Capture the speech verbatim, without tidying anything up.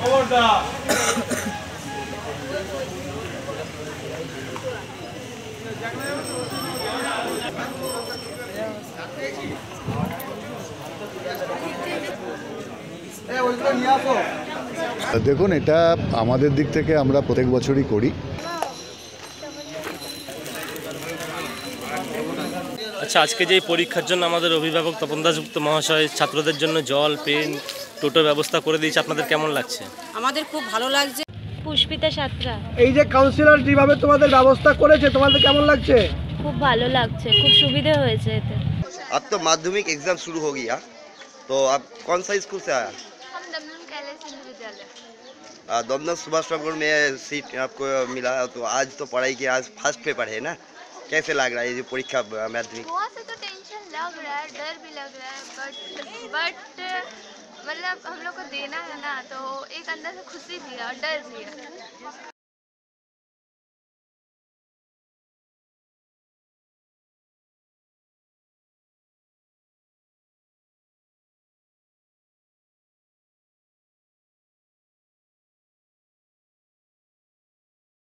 দেখুন, এটা আমাদের দিক থেকে আমরা প্রত্যেক বছরই করি। আচ্ছা, আজকে যে পরীক্ষার জন্য আমাদের অভিভাবক তপন দাশগুপ্ত মহাশয় ছাত্রদের জন্য জল, পেন, টোটো ব্যবস্থা করে দিয়েছে, আপনাদের কেমন লাগছে? আমাদের খুব ভালো লাগছে। পুষ্পিতা সাতরা। এই যে কাউন্সিলর যেভাবে তোমাদের ব্যবস্থা করেছে, তোমাদের কেমন লাগছে? খুব ভালো লাগছে, খুব সুবিধা হয়েছে এতে। अब तो माध्यमिक एग्जाम शुरू हो गया, तो आप कौन सा स्कूल से आया? हम दमदम कैलाश हिंदू विद्यालय। दमदम सुभाष नगर में सीट आपको मिला, तो आज तो पढ़ाई की, आज फर्स्ट पेपर है ना, कैसे लग रहा है ये परीक्षा माध्यमिक? थोड़ा सा तो टेंशन लग रहा है, डर भी लग रहा है, बट बट मतलब हम लोग को देना है ना, तो एक अंदर से खुशी भी है और डर भी है।